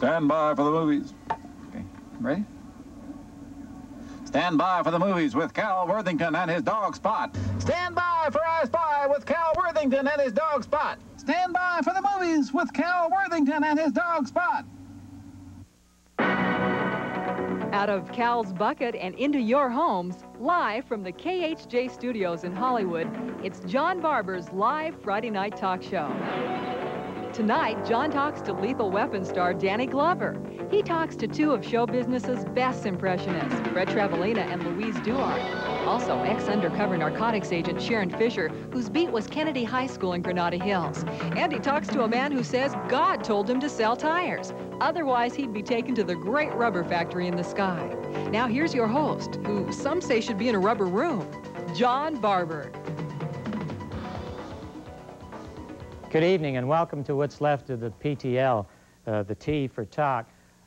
Stand by for the movies. Okay, ready? Stand by for the movies with Cal Worthington and his dog Spot. Stand by for I Spy with Cal Worthington and his dog Spot. Stand by for the movies with Cal Worthington and his dog Spot. Out of Cal's bucket and into your homes, live from the KHJ studios in Hollywood, it's John Barbour's live Friday night talk show. Tonight, John talks to Lethal Weapon star Danny Glover. He talks to two of show business's best impressionists, Fred Travalena and Louise Duarte. Also, ex-undercover narcotics agent Sharon Fisher, whose beat was Kennedy High School in Granada Hills. And he talks to a man who says God told him to sell tires. Otherwise, he'd be taken to the great rubber factory in the sky. Now, here's your host, who some say should be in a rubber room, John Barbour. Good evening and welcome to what's left of the PTL, the T for Talk.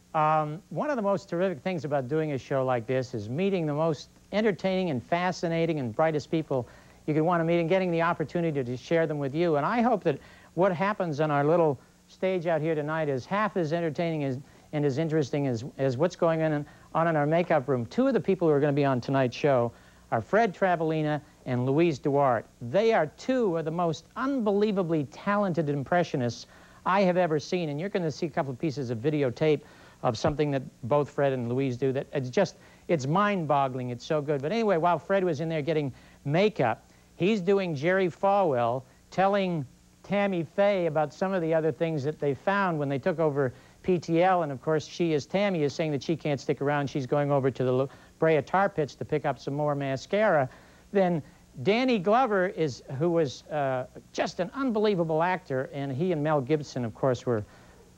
One of the most terrific things about doing a show like this is meeting the most entertaining and fascinating and brightest people you could want to meet and getting the opportunity to share them with you. And I hope that what happens on our little stage out here tonight is half as entertaining and as interesting as what's going on in our makeup room. Two of the people who are going to be on tonight's show are Fred Travalena and Louise Duarte. They are two of the most unbelievably talented impressionists I have ever seen, and you're going to see a couple of pieces of videotape of something that both Fred and Louise do that it's mind-boggling. It's so good. But anyway, while Fred was in there getting makeup, he's doing Jerry Falwell, telling Tammy Faye about some of the other things that they found when they took over PTL, and of course Tammy is saying that she can't stick around. She's going over to the La Brea Tar Pits to pick up some more mascara. Then Danny Glover, who was just an unbelievable actor, and he and Mel Gibson, of course, were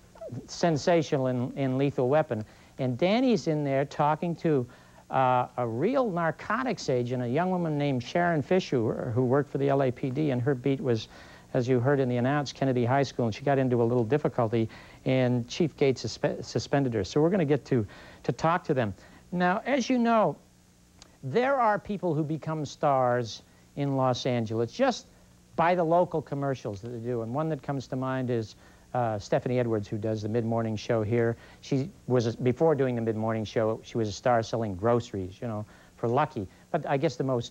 sensational in Lethal Weapon. And Danny's in there talking to a real narcotics agent, a young woman named Sharon Fisher, who worked for the LAPD, and her beat was, as you heard in the announce, Kennedy High School, and she got into a little difficulty, and Chief Gates suspended her. So we're going to get to talk to them. Now, as you know, there are people who become stars in Los Angeles just by the local commercials that they do. And one that comes to mind is Stephanie Edwards, who does the mid-morning show here. She was, before doing the mid-morning show, she was a star selling groceries, you know, for Lucky. But I guess the most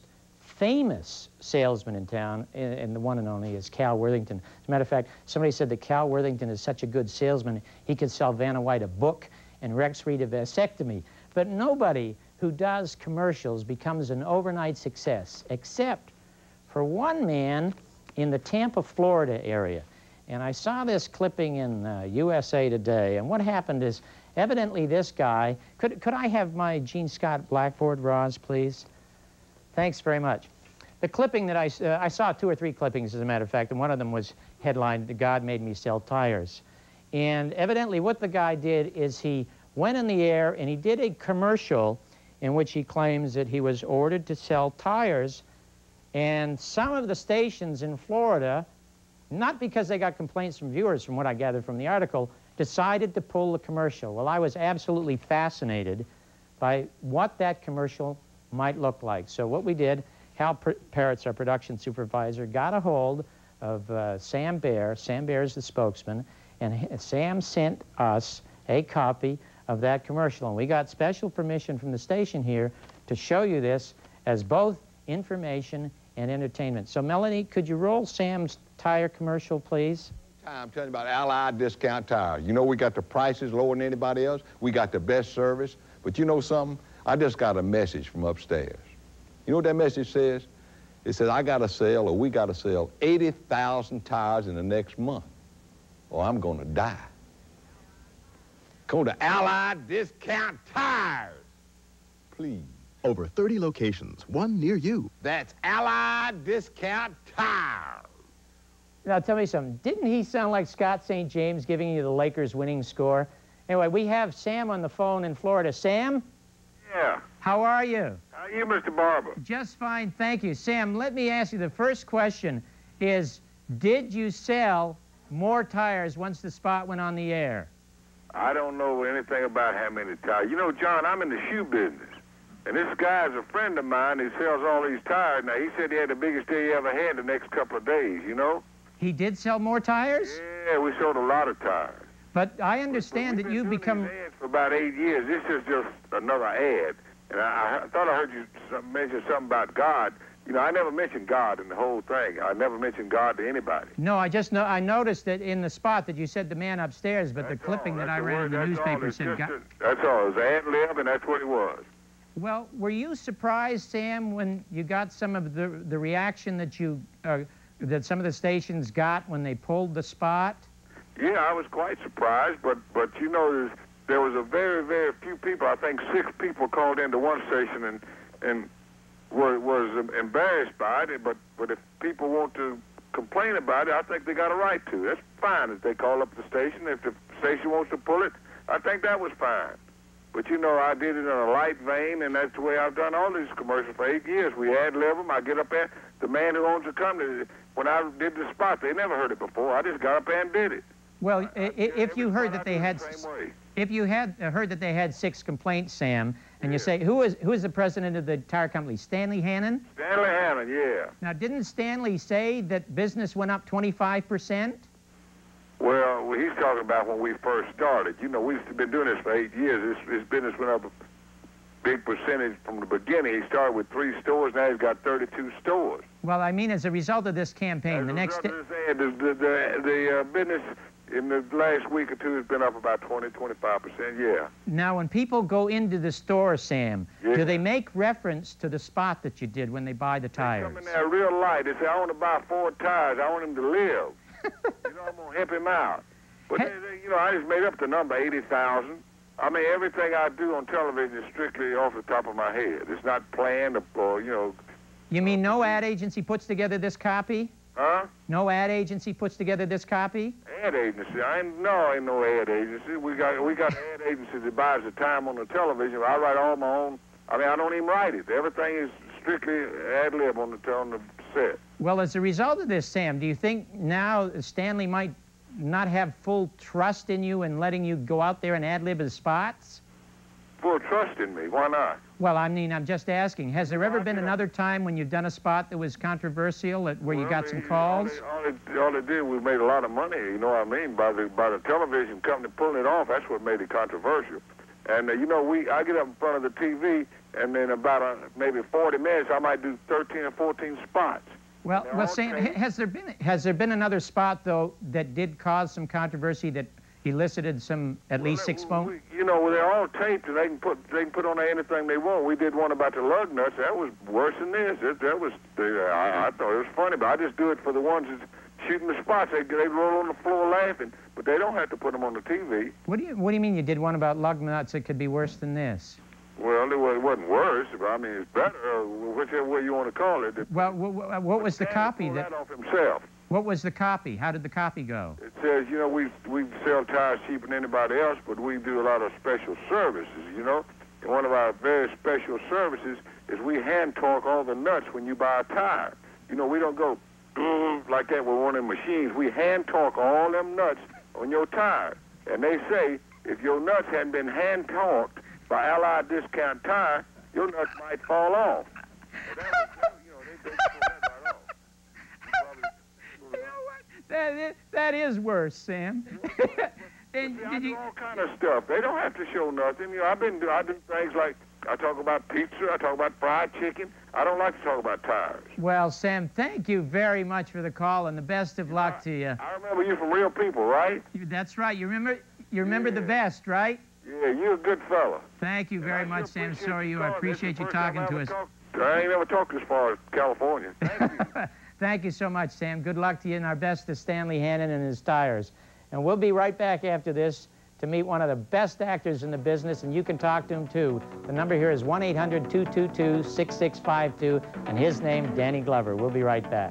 famous salesman in town, and the one and only, is Cal Worthington. As a matter of fact, somebody said that Cal Worthington is such a good salesman, he could sell Vanna White a book and Rex Reed a vasectomy. But nobody who does commercials becomes an overnight success, except for one man in the Tampa, Florida area. And I saw this clipping in USA Today, and what happened is, evidently this guy, could I have my Gene Scott blackboard, Roz, please? Thanks very much. The clipping that I saw 2 or 3 clippings, as a matter of fact, and one of them was headlined, "God Made Me Sell Tires." And evidently what the guy did is he went in the air and he did a commercial in which he claims that he was ordered to sell tires, and some of the stations in Florida, not because they got complaints from viewers, from what I gathered from the article, decided to pull the commercial. Well, I was absolutely fascinated by what that commercial might look like. So what we did, Hal Parrott's our production supervisor, got a hold of Sam Baer. Sam Baer is the spokesman, and Sam sent us a copy of that commercial. And we got special permission from the station here to show you this as both information and entertainment. So, Melanie, could you roll Sam's tire commercial, please? I'm telling you about Allied Discount Tires. You know, we got the prices lower than anybody else. We got the best service. But you know something? I just got a message from upstairs. You know what that message says? It says, I got to sell, or we got to sell 80,000 tires in the next month, or I'm going to die. Go to Allied Discount Tires, please. Over 30 locations, one near you. That's Allied Discount Tires. Now, tell me something. Didn't he sound like Scott St. James giving you the Lakers' winning score? Anyway, we have Sam on the phone in Florida. Sam? Yeah. How are you? How are you, Mr. Barbour? Just fine, thank you. Sam, let me ask you, the first question is, did you sell more tires once the spot went on the air? I don't know anything about how many tires. You know, John, I'm in the shoe business. And this guy's a friend of mine who sells all these tires. Now, he said he had the biggest day he ever had the next couple of days, you know? He did sell more tires? Yeah, we sold a lot of tires. But I understand that you've become... We've been doing these ads for about 8 years. This is just another ad. And I thought I heard you mention something about God. You know, I never mentioned God in the whole thing. I never mentioned God to anybody. No, I noticed that in the spot that you said the man upstairs, but the clipping that I read in the newspaper said God. That's all. It was ad-lib, and that's what it was. Well, were you surprised, Sam, when you got some of the reaction that you that some of the stations got when they pulled the spot? Yeah, I was quite surprised, but you know, there was a very, very few people. I think 6 people called into one station and was embarrassed by it. But if people want to complain about it, I think they got a right to. That's fine if they call up the station. If the station wants to pull it, I think that was fine. But you know, I did it in a light vein, and that's the way I've done all these commercials for 8 years. We ad-lib them. I get up there. The man who owns the company, when I did the spot, they never heard it before. I just got up there and did it. Well, if you heard that they had, if you had heard that they had 6 complaints, Sam, and you say, who is the president of the tire company? Stanley Hannon? Stanley Hannon, yeah. Now, didn't Stanley say that business went up 25%? Well, he's talking about when we first started. You know, we've been doing this for 8 years. His business went up a big percentage from the beginning. He started with 3 stores. Now he's got 32 stores. Well, I mean, as a result of this campaign, the next... The business in the last week or 2 has been up about 20-25%, yeah. Now, when people go into the store, Sam, yeah, do they make reference to the spot that you did when they buy the tires? They come in there real light. They say, I want to buy 4 tires. I want him to live. You know, I'm going to help him out. But, you know, I just made up the number, 80,000. I mean, everything I do on television is strictly off the top of my head. It's not planned or you know... You mean no ad agency puts together this copy? Huh? No ad agency puts together this copy? Ad agency? Ain't no ad agency. We got ad agency that buys the time on the television. I write all my own. I mean, I don't even write it. Everything is strictly ad-lib on the set. Well, as a result of this, Sam, do you think now Stanley might not have full trust in you and letting you go out there and ad-lib his spots? Full trust in me? Why not? Well, I mean, I'm just asking. Has there ever been another time when you've done a spot that was controversial, where you got some calls? All it did, we made a lot of money, you know what I mean, by the television company pulling it off. That's what made it controversial. And, you know, I get up in front of the TV, and in about maybe 40 minutes, I might do 13 or 14 spots. Well, Sam, has there been another spot, though, that did cause some controversy, that elicited at least 6 phone? You know, they're all taped, and they can put on there anything they want. We did one about the lug nuts. That was worse than this. I thought it was funny, but I just do it for the ones that's shooting the spots. They roll on the floor laughing, but they don't have to put them on the TV. What do you mean you did one about lug nuts that could be worse than this? Well, it wasn't worse, but I mean, it's better, whichever way you want to call it. Well, what was the copy? That off himself. What was the copy? How did the copy go? It says, you know, we sell tires cheaper than anybody else, but we do a lot of special services, you know. And one of our very special services is we hand torque all the nuts when you buy a tire. You know, we don't go like that with one of the machines. We hand torque all them nuts on your tire. And they say if your nuts hadn't been hand torqued by Allied Discount Tire, your nuts might fall off. They pull that right off. You know what? That is worse, Sam. And I do all kind of stuff. They don't have to show nothing. You know, I do things like I talk about pizza. I talk about fried chicken. I don't like to talk about tires. Well, Sam, thank you very much for the call, and the best of luck to you. I remember you from Real People, right? That's right. You remember the best, right? Yeah, you're a good fella. Thank you very much, Sam. Sorry, I appreciate you talking to us. I ain't never talked as far as California. Thank you. Thank you so much, Sam. Good luck to you, and our best to Stanley Hannon and his tires. And we'll be right back after this to meet one of the best actors in the business, and you can talk to him, too. The number here is 1-800-222-6652, and his name, Danny Glover. We'll be right back.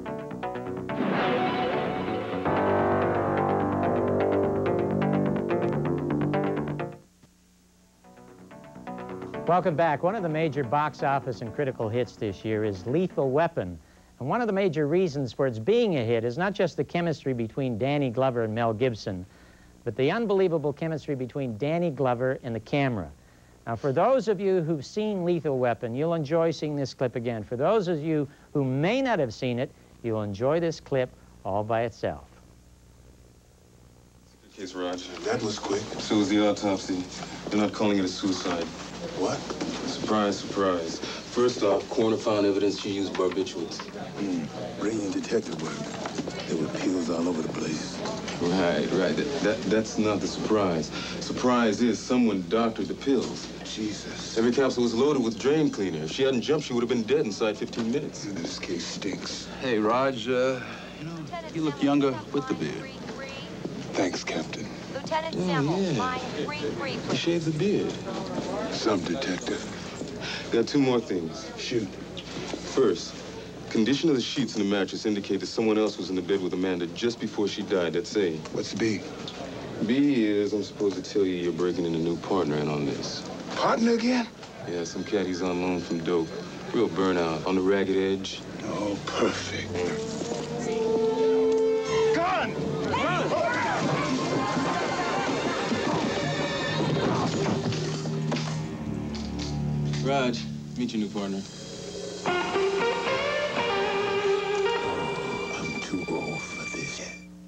Welcome back. One of the major box office and critical hits this year is Lethal Weapon. And one of the major reasons for its being a hit is not just the chemistry between Danny Glover and Mel Gibson, but the unbelievable chemistry between Danny Glover and the camera. Now, for those of you who've seen Lethal Weapon, you'll enjoy seeing this clip again. For those of you who may not have seen it, you'll enjoy this clip all by itself. case, Raj. That was quick. So was the autopsy. They're not calling it a suicide. What? Surprise, surprise. First off, coroner found evidence she used barbiturates. Brilliant detective work. There were pills all over the place. Right. That's not the surprise. Surprise is someone doctored the pills. Jesus. Every capsule was loaded with drain cleaner. If she hadn't jumped, she would have been dead inside 15 minutes. This case stinks. Hey, Raj, you look younger with the beard. Thanks, Captain. Lieutenant Samuel, line 3-3. He shaved the beard. Some detective. Got two more things. Shoot. First, condition of the sheets in the mattress indicate that someone else was in the bed with Amanda just before she died. That's A. What's B? B is I'm supposed to tell you you're breaking in a new partner in on this. Partner again? Yeah, some cat he's on loan from dope. Real burnout, on the ragged edge. Oh, perfect. Gun! Raj, meet your new partner. I'm too old for this.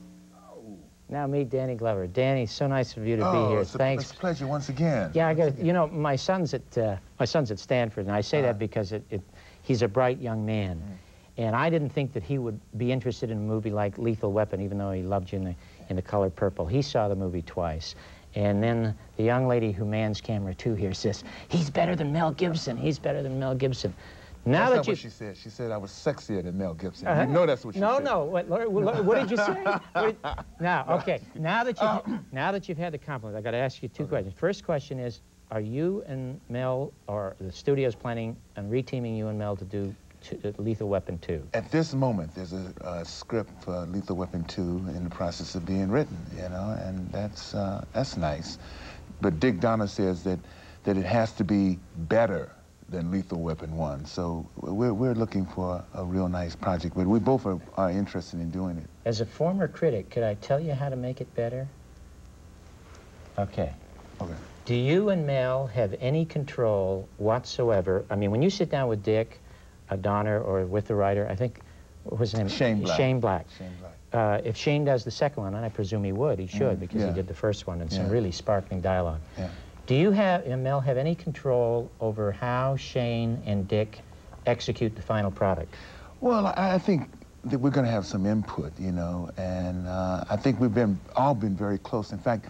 Now meet Danny Glover. Danny, so nice of you to be here. Thanks. It's a pleasure once again. Yeah, I got. You know, my son's at Stanford, and I say that because he's a bright young man, and I didn't think that he would be interested in a movie like Lethal Weapon, even though he loved you in the Color Purple. He saw the movie twice. And then the young lady who mans camera 2 here says, he's better than Mel Gibson. He's better than Mel Gibson. Now that's not what she said. She said I was sexier than Mel Gibson. You know that's what she said. No. What did you say? Now, okay. Now that you've had the compliment, I got to ask you two questions. First question is, are you and Mel, or the studio's planning on reteaming you and Mel to do Lethal Weapon 2? At this moment, there's a script for Lethal Weapon 2 in the process of being written, you know, and that's nice. But Dick Donner says that it has to be better than Lethal Weapon 1. So we're looking for a real nice project, but we both are interested in doing it. As a former critic, could I tell you how to make it better? Okay. Okay. Do you and Mel have any control whatsoever? I mean, when you sit down with Dick, Donner, or with the writer, I think, what was his name? Shane Black. Shane Black. Shane Black. If Shane does the second one, and I presume he would, he should, because he did the first one, and some really sparkling dialogue. Yeah. Do you and Mel have any control over how Shane and Dick execute the final product? Well, I think that we're going to have some input, you know, and I think we've all been very close. In fact,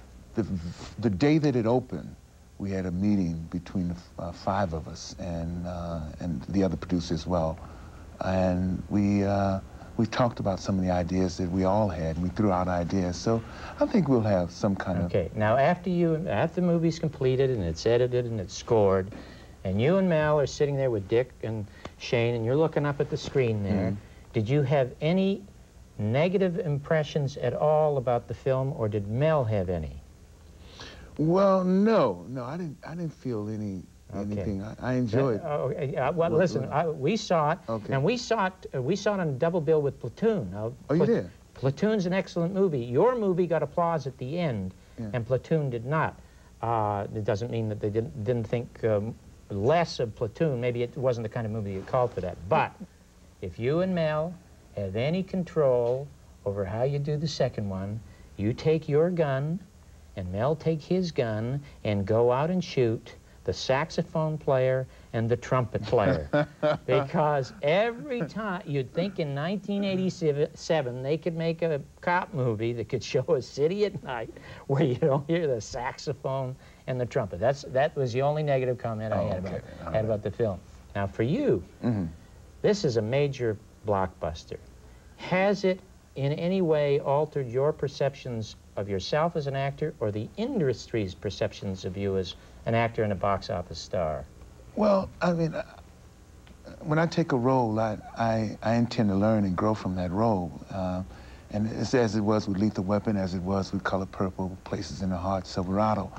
the day that it opened, we had a meeting between the 5 of us and the other producer as well, and we talked about some of the ideas that we all had, and we threw out ideas. So I think we'll have some kind of... Okay, now after the movie's completed and it's edited and it's scored, and you and Mel are sitting there with Dick and Shane, and you're looking up at the screen there, did you have any negative impressions at all about the film, or did Mel have any? Well, no, I didn't feel anything. I enjoyed it. Well, listen, we saw it, and we saw it on a double bill with Platoon. Now, you did? Platoon's an excellent movie. Your movie got applause at the end, and Platoon did not. It doesn't mean that they didn't think less of Platoon. Maybe it wasn't the kind of movie that called for that. But if you and Mel have any control over how you do the second one, you take your gun, and Mel take his gun, and go out and shoot the saxophone player and the trumpet player. Because every time, you'd think in 1987 they could make a cop movie that could show a city at night where you don't hear the saxophone and the trumpet. That was the only negative comment I had about the film. Now for you, this is a major blockbuster. Has it in any way altered your perceptions of yourself as an actor, or the industry's perceptions of you as an actor and a box office star? Well, I mean, when I take a role, I intend to learn and grow from that role. And it's as it was with Lethal Weapon, as it was with Color Purple, Places in the Heart, Silverado.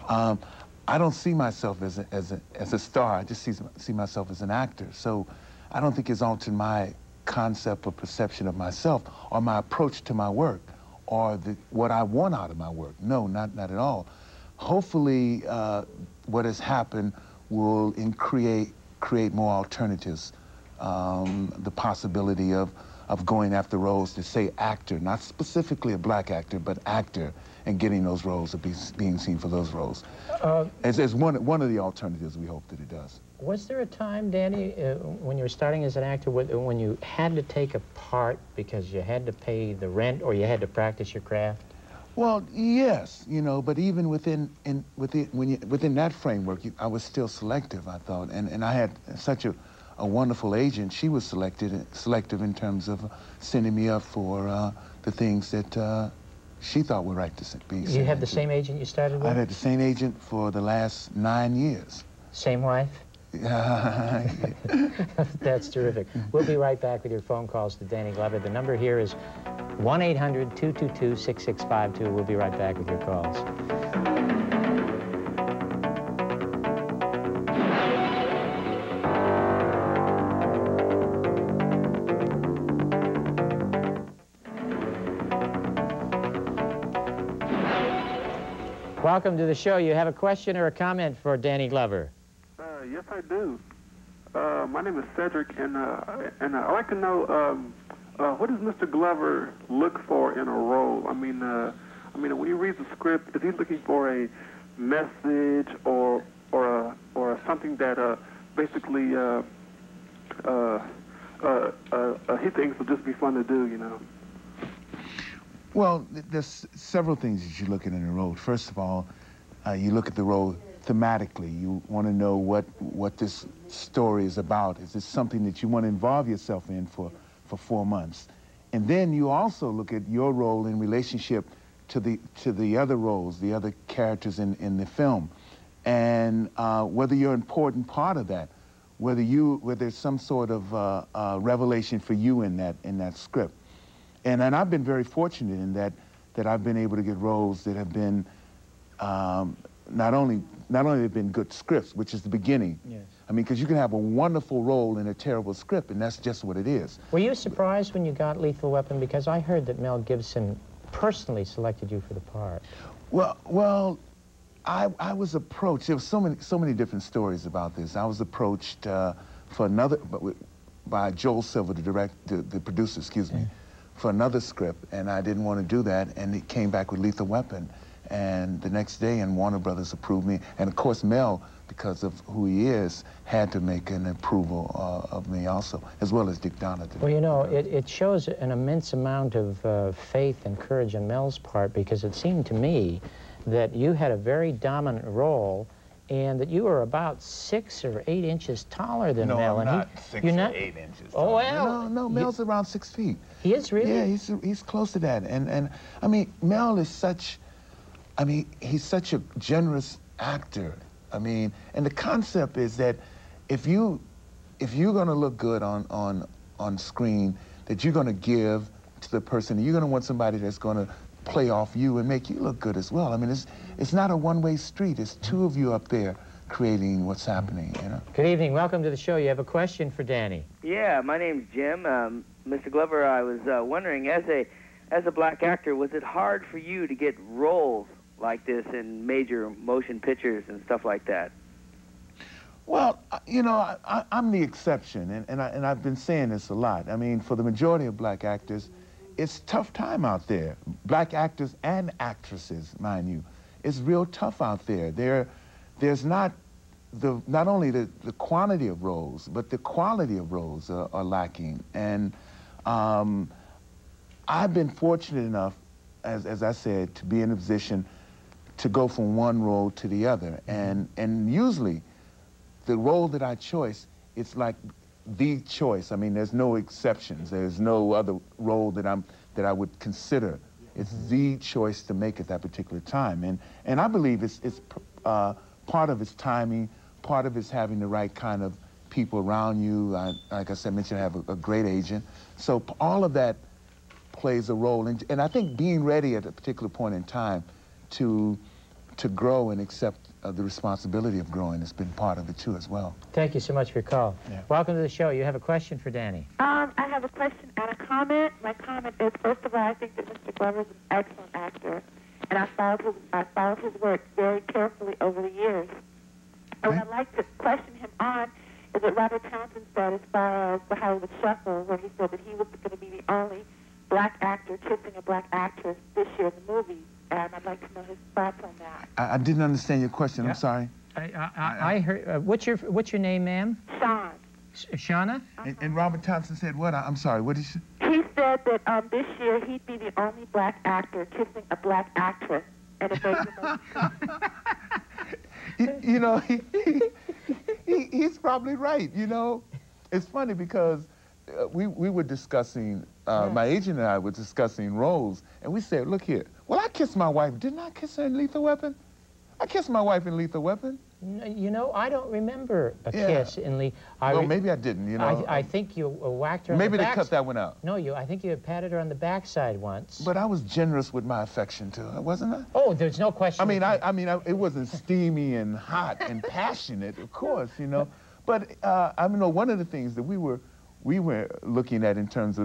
I don't see myself as a star. I just see myself as an actor. So I don't think it's altered my concept or perception of myself, or my approach to my work, or what I want out of my work. No, not at all. Hopefully, what has happened will create more alternatives. The possibility of going after roles to say actor, not specifically a black actor, but actor, and getting those roles or being seen for those roles. It's one of the alternatives we hope that it does. Was there a time, Danny, when you were starting as an actor, when you had to take a part because you had to pay the rent or you had to practice your craft? Well, yes, you know, but even within that framework, I was still selective, I thought, and I had such a wonderful agent. She was selective in terms of sending me up for the things that she thought were right to be. You had the same agent you started with? I've had the same agent for the last 9 years. Same wife? That's terrific. We'll be right back with your phone calls to Danny Glover. The number here is 1-800-222-6652. We'll be right back with your calls. Welcome to the show. You have a question or a comment for Danny Glover? Yes, I do. My name is Cedric, and I'd like to know what does Mr. Glover look for in a role? I mean, when he reads the script, is he looking for a message or something that basically he thinks will just be fun to do, you know? Well, there's several things that you look at in a role. First of all, you look at the role thematically. You want to know what this story is about. Is this something that you want to involve yourself in for 4 months? And then you also look at your role in relationship to the other roles, the other characters in the film, and whether you're an important part of that, whether there's some sort of revelation for you in that script. And I've been very fortunate in that I've been able to get roles that have been not only have been good scripts, which is the beginning. Yes. I mean, because you can have a wonderful role in a terrible script, and that's just what it is. Were you surprised when you got Lethal Weapon? Because I heard that Mel Gibson personally selected you for the part. Well, I was approached. There were so many different stories about this. I was approached by Joel Silver, the producer, excuse me, for another script, and I didn't want to do that, and it came back with Lethal Weapon. And the next day, and Warner Brothers approved me. And of course, Mel, because of who he is, had to make an approval of me also, as well as Dick Donner. Well, you know, it shows an immense amount of faith and courage on Mel's part, because it seemed to me that you had a very dominant role and that you were about 6 or 8 inches taller than Mel. I'm not 6 or 8 inches. Oh, well. No, Mel's around 6 feet. He is really? Yeah, he's close to that. And I mean, Mel is such... I mean, he's such a generous actor. I mean, and the concept is that if you're going to look good on screen, that you're going to give to the person, and you're going to want somebody that's going to play off you and make you look good as well. I mean, it's not a one-way street. It's two of you up there creating what's happening, you know. Good evening. Welcome to the show. You have a question for Danny. Yeah, my name's Jim. Mr. Glover, I was wondering, as a black actor, was it hard for you to get roles like this in major motion pictures and stuff like that? Well, you know, I'm the exception, and I've been saying this a lot. I mean, for the majority of black actors, it's a tough time out there. Black actors and actresses, mind you. It's real tough out there. There's not only the quantity of roles, but the quality of roles are lacking. And I've been fortunate enough, as I said, to be in a position to go from one role to the other. And usually, the role that I choose, it's like the choice. I mean, there's no exceptions. There's no other role that I would consider. It's the choice to make at that particular time. And I believe it's part of its timing, part of it's having the right kind of people around you. Like I said, mentioned I have a great agent. So all of that plays a role. And I think being ready at a particular point in time to grow and accept the responsibility of growing has been part of it too as well. Thank you so much for your call. Yeah. Welcome to the show. You have a question for Danny. I have a question and a comment. My comment is, first of all, I think that Mr. Glover is an excellent actor, and I followed his work very carefully over the years. And what I'd like to question him on is what Robert Townsend said as far as the Hollywood Shuffle, where he said that he was going to be the only black actor kissing a black actress this year in the movie. and I'd like to know his thoughts on that. I didn't understand your question. I'm sorry. I heard. What's your name, ma'am? Sean. Shauna? And Robert Thompson said what? I'm sorry. What did you? He said that this year he'd be the only black actor kissing a black actress, and it made him. You know, he's probably right. You know, it's funny because we were discussing. My agent and I were discussing roles, and we said, "Look here. Well, I kissed my wife. Didn't I kiss her in Lethal Weapon? I kissed my wife in Lethal Weapon." You know, I don't remember a kiss in Lethal. Well, maybe I didn't. You know, I think you whacked her. Maybe on the they cut that one out. No, I think you had patted her on the backside once. But I was generous with my affection to her, wasn't I? Oh, there's no question. I mean, it wasn't steamy and hot and passionate, of course, you know. But I mean, one of the things that we were looking at in terms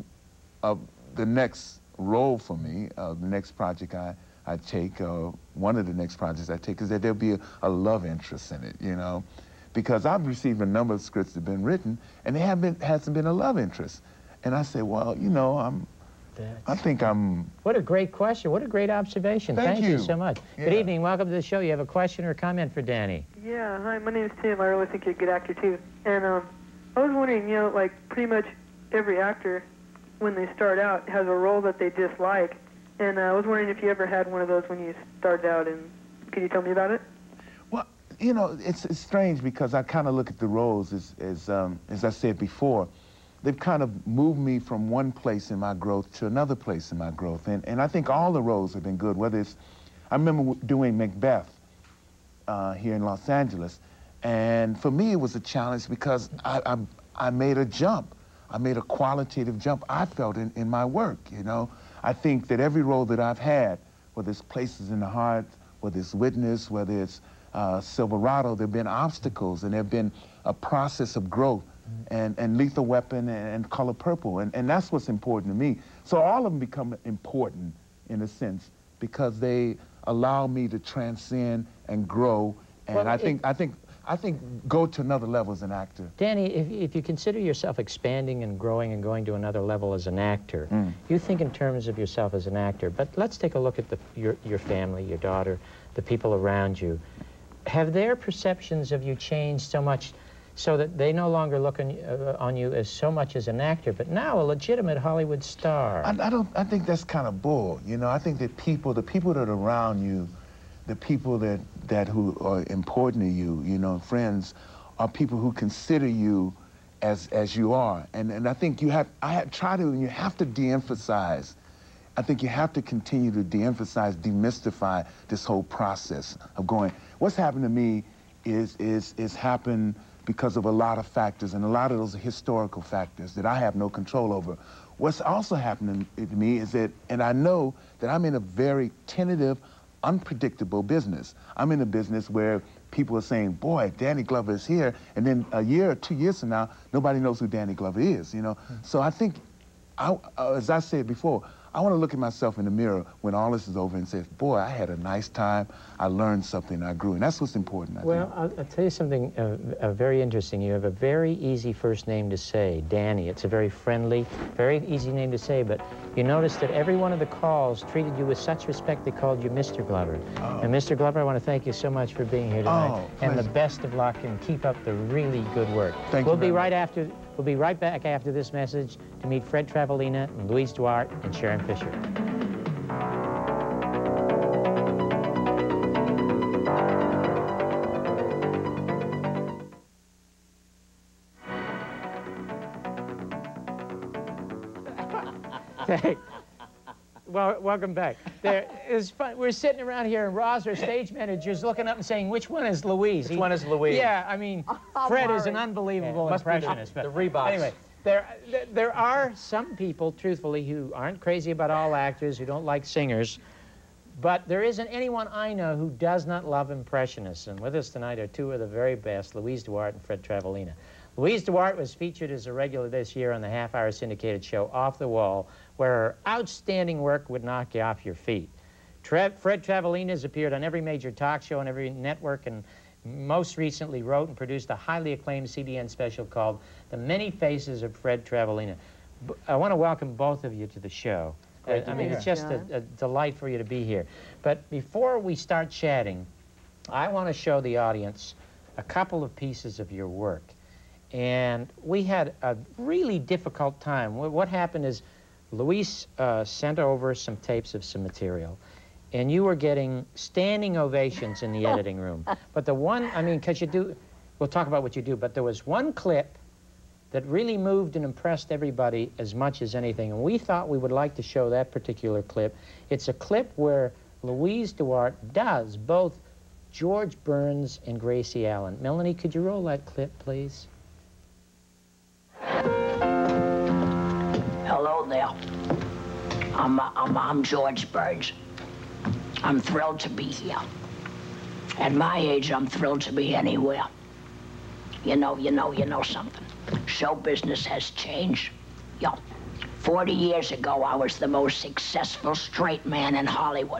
of the next role for me, the next project I take, one of the next projects I take, is that there'll be a love interest in it, you know, because I've received a number of scripts that have been written, and there hasn't been a love interest. And I say, well, you know, I think I'm... What a great question. What a great observation. Thank you so much. Yeah. Good evening. Welcome to the show. You have a question or a comment for Danny? Yeah, hi, my name's Tim. I really think you're a good actor, too. And I was wondering, you know, like pretty much every actor, when they start out, has a role that they dislike. And I was wondering if you ever had one of those when you started out, and could you tell me about it? Well, you know, it's strange because I kind of look at the roles as I said before, they've kind of moved me from one place in my growth to another place in my growth. And I think all the roles have been good, whether it's, I remember doing Macbeth here in Los Angeles. And for me, it was a challenge because I made a jump. I made a qualitative jump, I felt, in my work, you know. I think that every role that I've had, whether it's Places in the Heart, whether it's Witness, whether it's Silverado, there have been obstacles and there have been a process of growth. And Lethal Weapon and Color Purple, and that's what's important to me. So all of them become important in a sense because they allow me to transcend and grow, and well, I think go to another level as an actor. Danny, if you consider yourself expanding and growing and going to another level as an actor, you think in terms of yourself as an actor, but let's take a look at your family, your daughter, the people around you. Have their perceptions of you changed so much so that they no longer look on you as so much as an actor, but now a legitimate Hollywood star? I think that's kind of bull, you know. I think that the people that are around you, the people that who are important to you, you know, friends, are people who consider you as you are. And I think you have to de-emphasize. I think you have to continue to de-emphasize, demystify this whole process of going. What's happened to me is happened because of a lot of factors, and a lot of those are historical factors that I have no control over. What's also happening to me is that, and I know that I'm in a very tentative, unpredictable business. I'm in a business where people are saying, boy, Danny Glover is here, and then a year or 2 years from now, nobody knows who Danny Glover is, you know? So I think, as I said before, I want to look at myself in the mirror when all this is over and say, boy, I had a nice time, I learned something, I grew, and that's what's important, I think. I'll tell you something very interesting. You have a very easy first name to say, Danny. It's a very friendly, very easy name to say, but you notice that every one of the calls treated you with such respect, they called you Mr. Glover. Oh. And Mr. Glover, I want to thank you so much for being here tonight. And the best of luck, and keep up the really good work. Thank you. We'll be right back after this message to meet Fred Travalena and Louise Duarte and Sharon Fisher. Hey, well, welcome back. It's fun. We're sitting around here, and Roz, our stage manager, is looking up and saying, which one is Louise? Which one is Louise? Yeah, I mean, Fred is an unbelievable impressionist. The Reeboks. Anyway, there are some people, truthfully, who aren't crazy about all actors, who don't like singers, but there isn't anyone I know who does not love impressionists. And with us tonight are two of the very best, Louise Duarte and Fred Travalena. Louise Duarte was featured as a regular this year on the half-hour syndicated show Off the Wall, where her outstanding work would knock you off your feet. Fred Travalena has appeared on every major talk show on every network, and most recently wrote and produced a highly acclaimed CBN special called The Many Faces of Fred Travalena. I want to welcome both of you to the show. I mean, it's just a delight for you to be here. But before we start chatting, I want to show the audience a couple of pieces of your work. And we had a really difficult time. What happened is Luis sent over some tapes of some material, and you were getting standing ovations in the editing room. But the one, I mean, because you do, we'll talk about what you do, but there was one clip that really moved and impressed everybody as much as anything, and we thought we would like to show that particular clip. It's a clip where Louise Duarte does both George Burns and Gracie Allen. Melanie, could you roll that clip, please? Hello there. I'm George Burns. I'm thrilled to be here. At my age, I'm thrilled to be anywhere. You know something. Show business has changed. 40 years ago, I was the most successful straight man in Hollywood.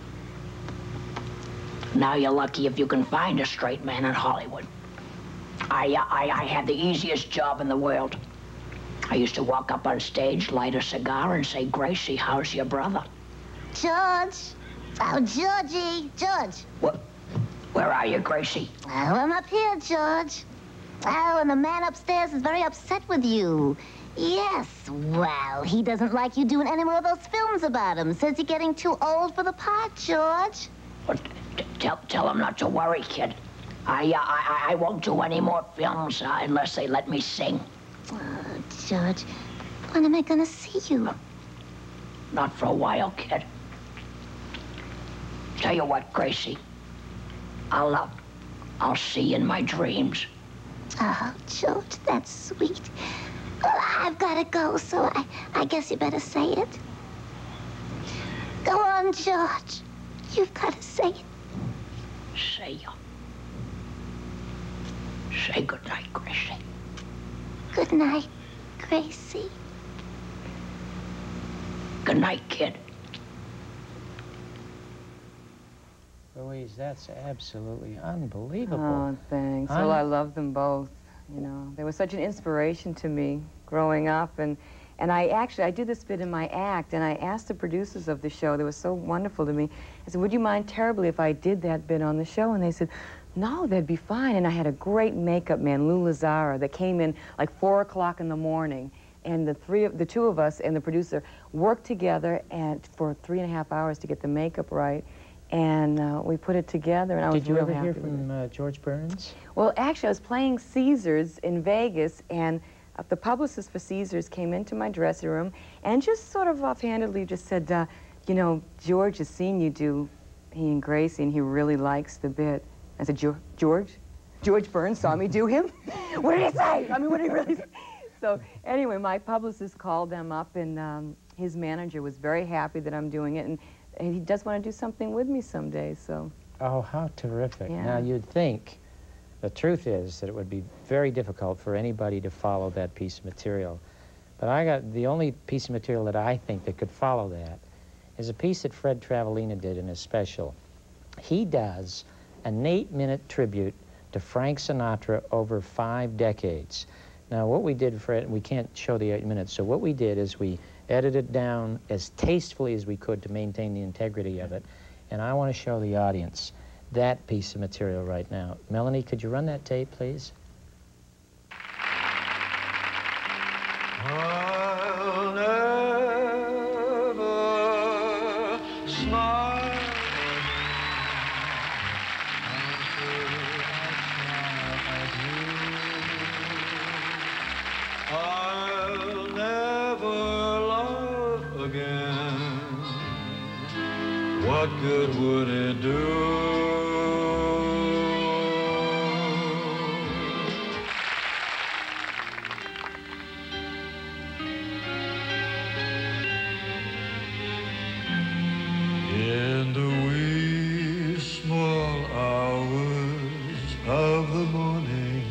Now you're lucky if you can find a straight man in Hollywood. I had the easiest job in the world. I used to walk up on stage, light a cigar, and say, Gracie, how's your brother? George. Oh, Georgie. George. What? Where are you, Gracie? Oh, I'm up here, George. Oh, and the man upstairs is very upset with you. Yes, well, he doesn't like you doing any more of those films about him. Says you're getting too old for the part, George. Well, tell him not to worry, kid. I won't do any more films unless they let me sing. Oh, George, when am I gonna see you? Not for a while, kid. Tell you what, Gracie, I'll see you in my dreams. Oh, George, that's sweet. Well, I've got to go, so I guess you better say it. Go on, George. You've got to say it. Say goodnight, Gracie. Good night, Gracie. Good night, kid. Louise, that's absolutely unbelievable. Oh, thanks. Well, I love them both. You know, they were such an inspiration to me growing up. And I do this bit in my act, and I asked the producers of the show, they were so wonderful to me. I said, would you mind terribly if I did that bit on the show? And they said, no, that'd be fine. And I had a great makeup man, Lou Lazara, that came in like 4 o'clock in the morning. And the two of us and the producer worked together for 3.5 hours to get the makeup right. And we put it together, and I was real happy. Did you ever hear from George Burns? Well, actually, I was playing Caesars in Vegas, and the publicist for Caesars came into my dressing room and just sort of offhandedly just said, you know, George has seen you do he and Gracie, and he really likes the bit. I said, George Burns saw me do him? What did he say? I mean, what did he really say? So anyway, my publicist called them up, and his manager was very happy that I'm doing it, and he does want to do something with me someday, so. Oh, how terrific. Yeah. Now, you'd think, the truth is that it would be very difficult for anybody to follow that piece of material. But I got the only piece of material that I think that could follow that is a piece that Fred Travalena did in his special. He does an 8-minute tribute to Frank Sinatra over 5 decades. Now, what we did, Fred, we can't show the 8 minutes, so what we did is we edited down as tastefully as we could to maintain the integrity of it. And I want to show the audience that piece of material right now. Melanie, could you run that tape, please? I'll never smile I'll never love again. What good would it do? In the wee small hours of the morning,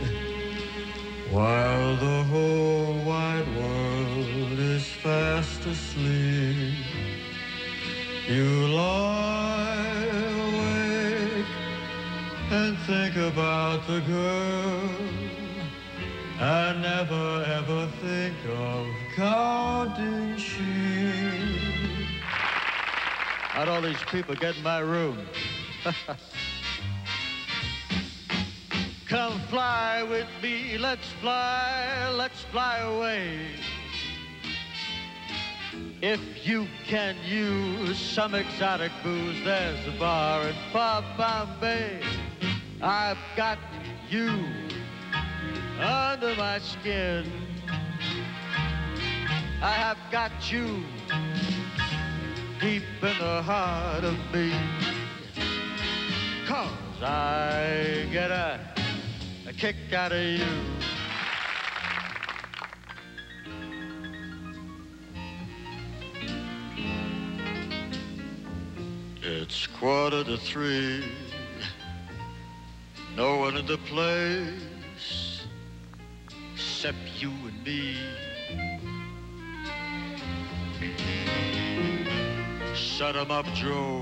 while the whole wide world is fast asleep, you lie awake and think about the girl, and never ever think of counting sheep. How'd all these people get in my room? Come fly with me, let's fly away. If you can use some exotic booze, there's a bar in Bombay. I've got you under my skin. I have got you deep in the heart of me. 'Cause I get a kick out of you. It's 2:45. No one in the place except you and me. Shut 'em up, Joe.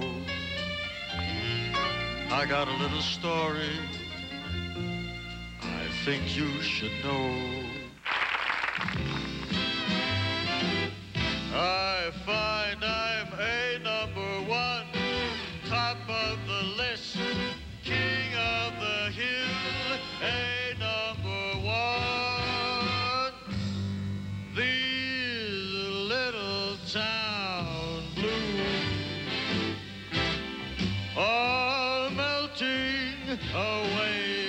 I got a little story I think you should know. I find I'm a #1, top of the list, king of the hill, a #1. These little town blues are melting away.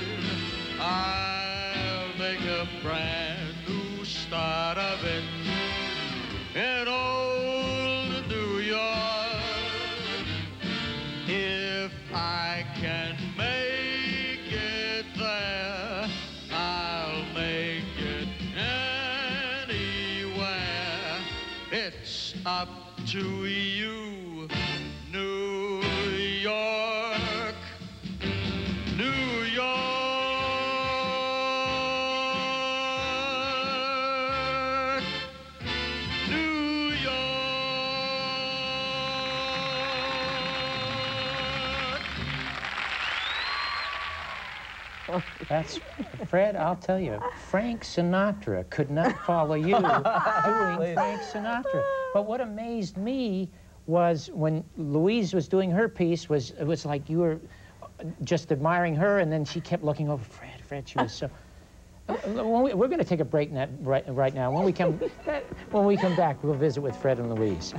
I'll make a brand new start of it in old New York. If I can make it there, I'll make it anywhere. It's up to you, New York, New York. That's, Fred, I'll tell you, Frank Sinatra could not follow you doing Frank Sinatra. But what amazed me was when Louise was doing her piece, it was like you were just admiring her, and then she kept looking over, Fred, she was so... We're going to take a break right now. When we come back, we'll visit with Fred and Louise.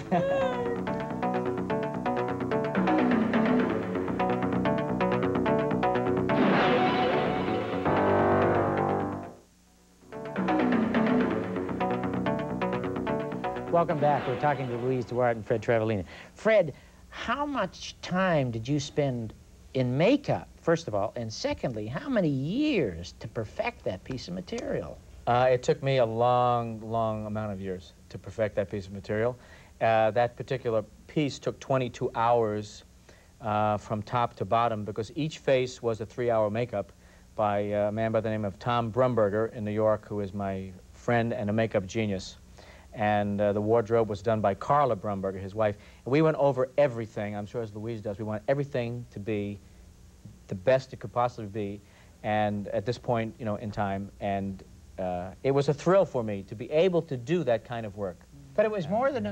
Welcome back. We're talking to Louise Duarte and Fred Travellini. Fred, how much time did you spend in makeup, first of all, and secondly, how many years to perfect that piece of material? It took me a long amount of years to perfect that piece of material. That particular piece took 22 hours from top to bottom because each face was a 3-hour makeup by a man by the name of Tom Brumberger in New York, who is my friend and a makeup genius. And the wardrobe was done by Carla Brumberger, his wife. And we went over everything, I'm sure as Louise does. We want everything to be the best it could possibly be, and at this point, you know, in time. And it was a thrill for me to be able to do that kind of work. But it was more than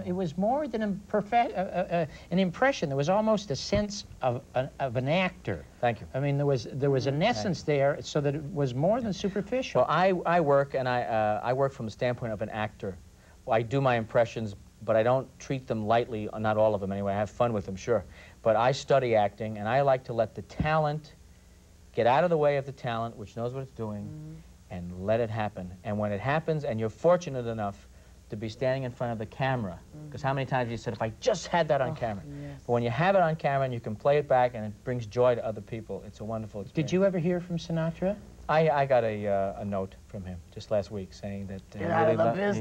an impression. There was almost a sense of an actor. Thank you. I mean, there was an essence there, so that it was more than superficial. Well, I work from the standpoint of an actor. I do my impressions, but I don't treat them lightly, not all of them anyway. I have fun with them, sure. But I study acting, and I like to let the talent get out of the way of the talent, which knows what it's doing, and let it happen. And when it happens, and you're fortunate enough to be standing in front of the camera, because how many times have you said, if I just had that on camera? Yes. But when you have it on camera and you can play it back and it brings joy to other people, it's a wonderful experience. Did you ever hear from Sinatra? I got a note from him just last week saying that he really loved business.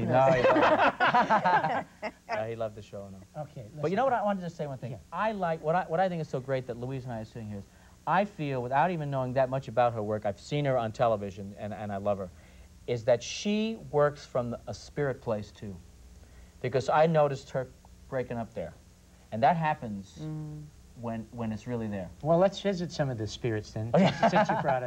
He loved the show. No. Okay. But you know what? I wanted to say one thing. Yeah. I like what I think is so great that Louise and I are sitting here is I feel, without even knowing that much about her work, I've seen her on television and I love her, is that she works from a spirit place too, because I noticed her breaking up there, and that happens when it's really there. Well, let's visit some of the spirits then, since you brought it up.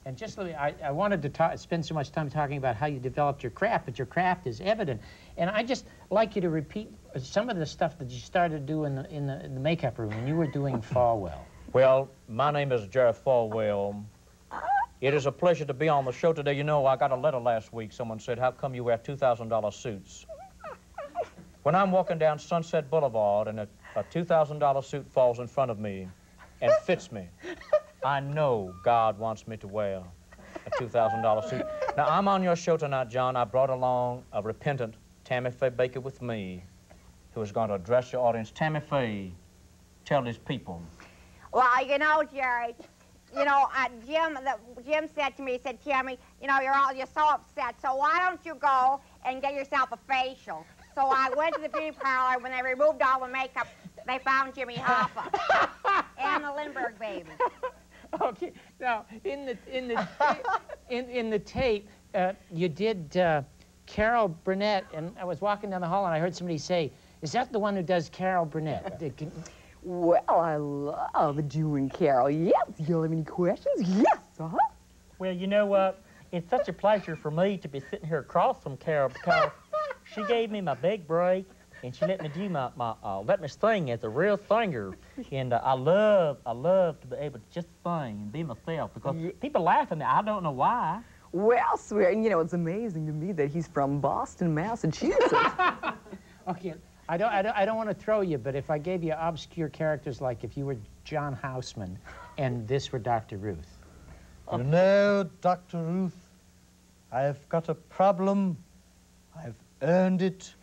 And just let me, I wanted to spend so much time talking about how you developed your craft, but your craft is evident. And I just like you to repeat some of the stuff that you started to do in the makeup room when you were doing Falwell. Well, my name is Jerry Falwell. It is a pleasure to be on the show today. You know, I got a letter last week. Someone said, how come you wear $2,000 suits? When I'm walking down Sunset Boulevard and a $2,000 suit falls in front of me and fits me, I know God wants me to wear a $2,000 suit. Now, I'm on your show tonight, John. I brought along a repentant Tammy Faye Baker with me who is going to address your audience. Tammy Faye, tell these people. Well, you know, Jerry, you know, Jim said to me, he said, Tammy, you know, you're so upset, so why don't you go and get yourself a facial? So I went to the beauty parlor. When they removed all the makeup, they found Jimmy Hoffa and the Lindbergh baby. Okay, now in the tape, you did Carol Burnett, and I was walking down the hall and I heard somebody say, "Is that the one who does Carol Burnett?" Well, I love doing Carol. Yes. You have any questions? Yes. Well, you know what? It's such a pleasure for me to be sitting here across from Carol because she gave me my big break and she let me do let me sing as a real singer. And I love to be able to just sing and be myself because people laugh at me. I don't know why. Well, swear, and you know, it's amazing to me that he's from Boston, Massachusetts. Okay, I don't want to throw you, but if I gave you obscure characters like if you were John Houseman and this were Dr. Ruth. You know, Dr. Ruth, I've got a problem. I've earned it.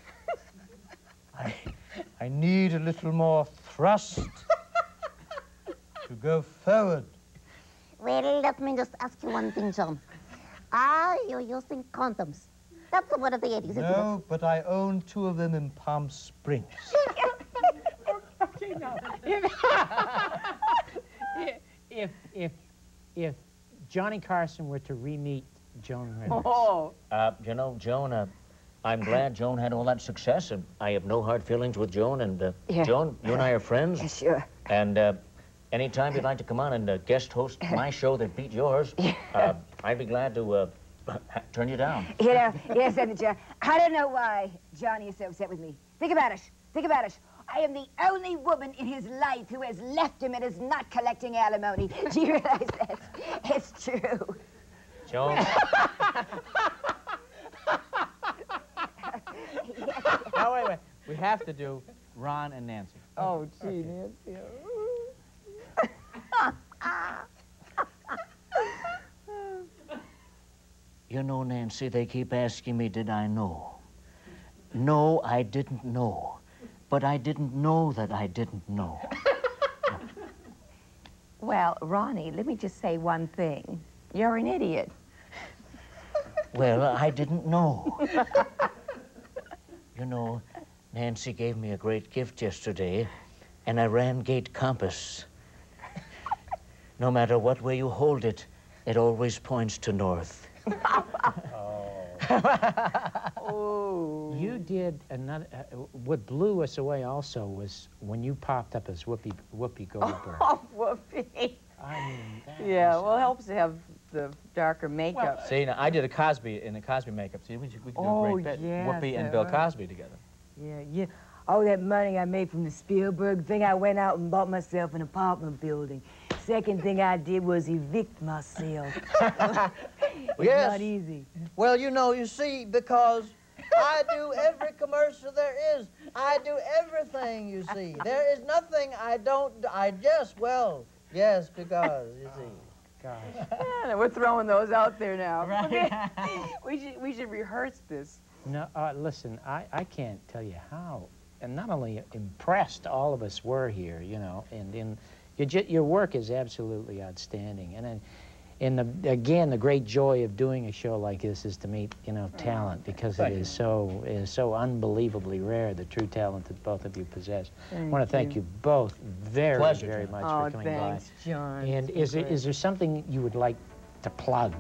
I need a little more thrust to go forward. Well, let me just ask you one thing, John. Are you using condoms? That's one of the 80s. No, but I own 2 of them in Palm Springs. Okay, now, if Johnny Carson were to re-meet Joan Rivers. Oh. You know, Joan, I'm glad Joan had all that success. And I have no hard feelings with Joan. And Joan, you and I are friends. Yeah, sure. And anytime you'd like to come on and guest host my show that beat yours, I'd be glad to turn you down. You know, yes, and I don't know why Johnny is so upset with me. Think about it. Think about it. I am the only woman in his life who has left him and is not collecting alimony. Do you realize that? It's true. Joan. No, wait. We have to do Ron and Nancy. Oh, gee, Nancy. You know, Nancy, they keep asking me, did I know? No, I didn't know. But I didn't know that I didn't know. Well, Ronnie, let me just say one thing. You're an idiot. Well, I didn't know. You know, Nancy gave me a great gift yesterday, and I ran gate compass. No matter what way you hold it, it always points to north. Oh. You did another. What blew us away also was when you popped up as Whoopi Goldberg. Oh, Whoopi. I mean, yeah, well, it helps to have the darker makeup. Well, see, now, I did a Cosby makeup. See, we could do a great bit. Yes, Whoopi and Bill Cosby together. Yeah. All that money I made from the Spielberg thing, I went out and bought myself an apartment building. Second thing I did was evict myself. It's not easy. Well, you see, because I do every commercial there is. I do everything, you see. There is nothing yes, because, you see. Gosh. Yeah, we're throwing those out there now. Right. we should rehearse this. No, listen, I can't tell you how, and not only impressed all of us were here, you know, and your work is absolutely outstanding. And again, the great joy of doing a show like this is to meet, you know, talent, because it is so unbelievably rare, the true talent that both of you possess. I want to thank you both very much for coming by. John. And is there something you would like to plug?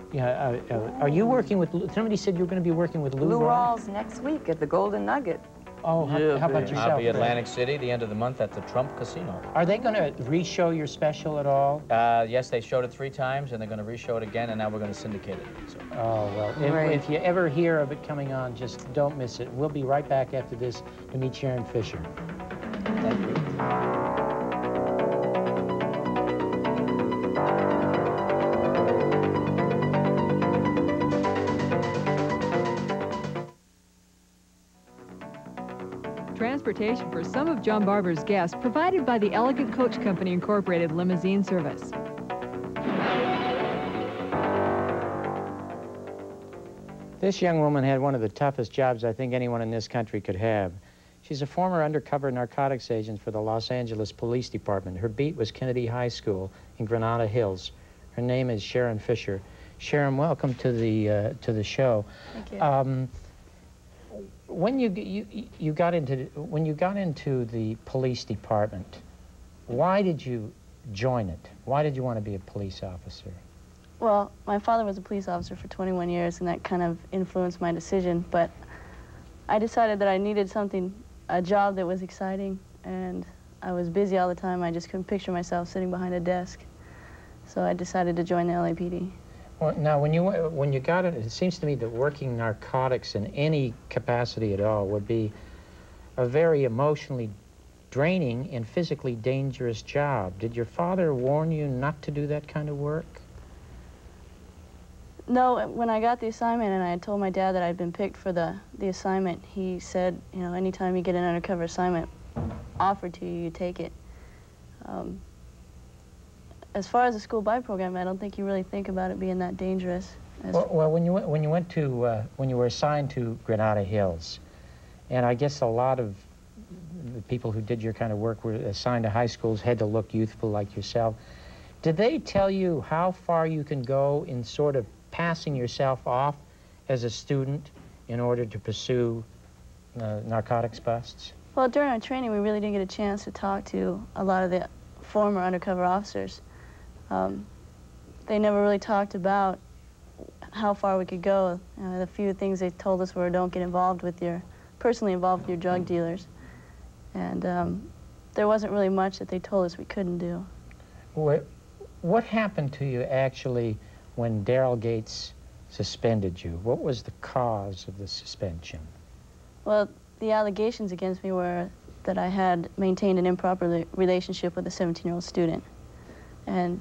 Are you working with, somebody said you were going to be working with Lou Lou Rawls? Rawls next week at the Golden Nugget. Oh, how about yourself? I'll be Atlantic City the end of the month at the Trump Casino. Are they going to re-show your special at all? Yes, they showed it 3 times, and they're going to re-show it again, and now we're going to syndicate it. So. Oh, well, if you ever hear of it coming on, just don't miss it. We'll be right back after this to meet Sharon Fisher. Thank you. Transportation for some of John Barbour's guests provided by the Elegant Coach Company Incorporated limousine service. This young woman had one of the toughest jobs I think anyone in this country could have. She's a former undercover narcotics agent for the Los Angeles Police Department. Her beat was Kennedy High School in Granada Hills. Her name is Sharon Fisher. Sharon, welcome to the show. Thank you. When you got into the police department, why did you join it? Why did you want to be a police officer? Well, my father was a police officer for 21 years, and that kind of influenced my decision. But I decided that I needed a job that was exciting, and I was busy all the time. I just couldn't picture myself sitting behind a desk. So I decided to join the LAPD. Well, now, when you got it seems to me that working narcotics in any capacity at all would be a very emotionally draining and physically dangerous job. Did your father warn you not to do that kind of work? No, when I got the assignment and I had told my dad that I'd been picked for the assignment, he said, you know, anytime you get an undercover assignment offered to you, you take it. As far as the school buy program, I don't think you really think about it being that dangerous. Well, when you were assigned to Granada Hills, and I guess a lot of the people who did your kind of work were assigned to high schools, had to look youthful like yourself. Did they tell you how far you can go in sort of passing yourself off as a student in order to pursue narcotics busts? Well, during our training, we really didn't get a chance to talk to a lot of the former undercover officers. They never really talked about how far we could go. The few things they told us were don't get personally involved with your drug dealers. And there wasn't really much that they told us we couldn't do. What happened to you actually when Daryl Gates suspended you? What was the cause of the suspension? Well, the allegations against me were that I had maintained an improper relationship with a 17-year-old student. And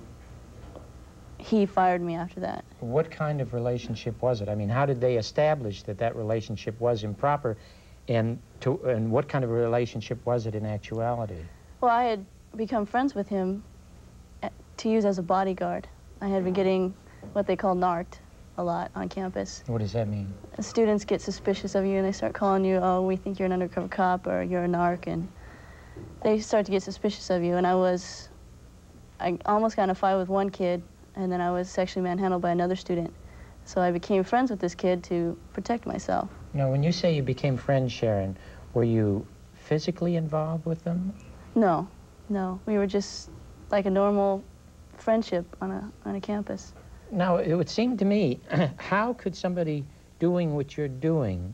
he fired me after that. What kind of relationship was it? I mean, how did they establish that that relationship was improper, and what kind of a relationship was it in actuality? Well, I had become friends with him to use as a bodyguard. I had been getting what they call narked a lot on campus. What does that mean? Students get suspicious of you and they start calling you, oh, we think you're an undercover cop or you're a narc, and they start to get suspicious of you. And I almost got in a fight with one kid, and then I was sexually manhandled by another student. So I became friends with this kid to protect myself. Now, when you say you became friends, Sharon, were you physically involved with them? No, no. We were just like a normal friendship on a campus. Now, it would seem to me, how could somebody doing what you're doing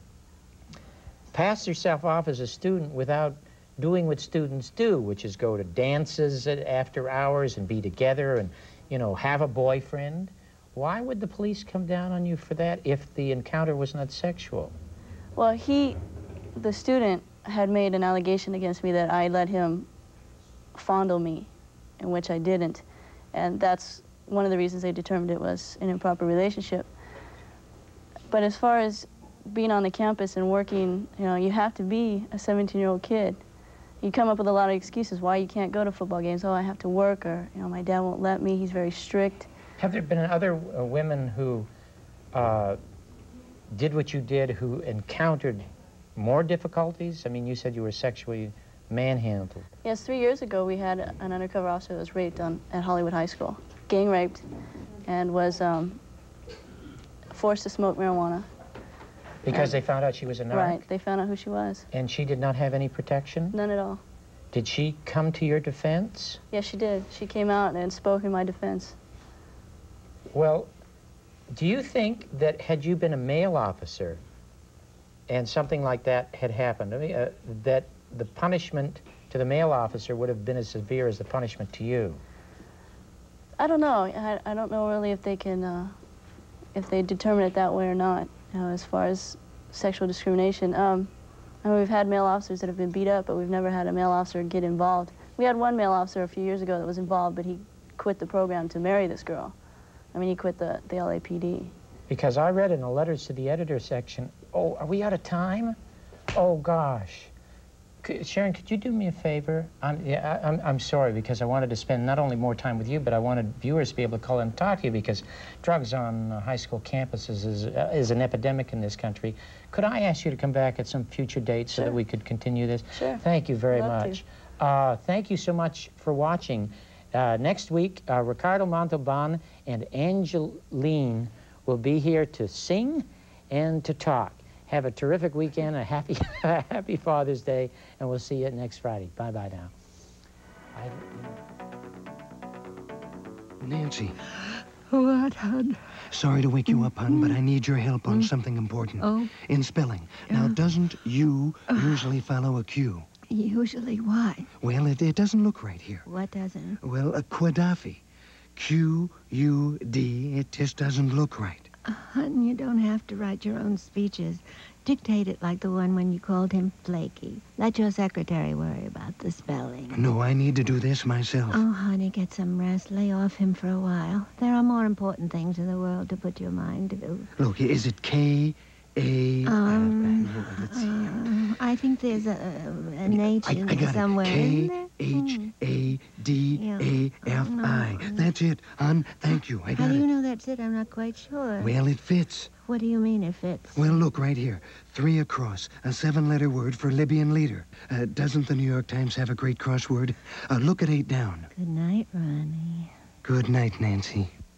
pass yourself off as a student without doing what students do, which is go to dances after hours and be together and, you know, have a boyfriend? Why would the police come down on you for that if the encounter was not sexual? Well, the student had made an allegation against me that I let him fondle me, in which I didn't. And that's one of the reasons they determined it was an improper relationship. But as far as being on the campus and working, you know, you have to be a 17-year-old kid. You come up with a lot of excuses why you can't go to football games. Oh, I have to work, or, you know, my dad won't let me, he's very strict. Have there been other women who did what you did who encountered more difficulties? I mean, you said you were sexually manhandled. Yes, 3 years ago we had an undercover officer that was raped at Hollywood High School, gang raped, and was forced to smoke marijuana. Because they found out she was a narc? Right, they found out who she was. And she did not have any protection? None at all. Did she come to your defense? Yes, she did. She came out and spoke in my defense. Well, do you think that had you been a male officer and something like that had happened, I mean, that the punishment to the male officer would have been as severe as the punishment to you? I don't know. I don't know really if they can, if they determine it that way or not, as far as sexual discrimination. I mean, we've had male officers that have been beat up, but we've never had a male officer get involved. We had one male officer a few years ago that was involved, but he quit the program to marry this girl. I mean, he quit the LAPD. Because I read in the letters to the editor section, oh, are we out of time? Oh, gosh. Sharon, could you do me a favor? I'm sorry, because I wanted to spend not only more time with you, but I wanted viewers to be able to call in and talk to you, because drugs on high school campuses is an epidemic in this country. Could I ask you to come back at some future date so that we could continue this? Sure. Thank you very much. Thank you so much for watching. Next week, Ricardo Montalban and Angeline will be here to sing and to talk. Have a terrific weekend, a happy Father's Day, and we'll see you next Friday. Bye-bye now. Nancy. What, hon? Sorry to wake you up, hon, but I need your help on something important. Oh? In spelling. Now, doesn't you usually follow a Q? Usually why? Well, it doesn't look right here. What doesn't? Well, a Qaddafi. Q-U-D, it just doesn't look right. Hon, you don't have to write your own speeches. Dictate it like the one when you called him flaky. Let your secretary worry about the spelling. No, I need to do this myself. Oh, honey, get some rest. Lay off him for a while. There are more important things in the world to put your mind to. Look, is it K-A... let's see. I think there's an H in I got somewhere. K-H-A-D-A-F-I. That's it, hon. Thank you. I got How do you it. know that's it? I'm not quite sure. Well, it fits. What do you mean it fits? Well, look right here. 3 across. A 7-letter word for Libyan leader. Doesn't the New York Times have a great crossword? Look at 8 down. Good night, Ronnie. Good night, Nancy.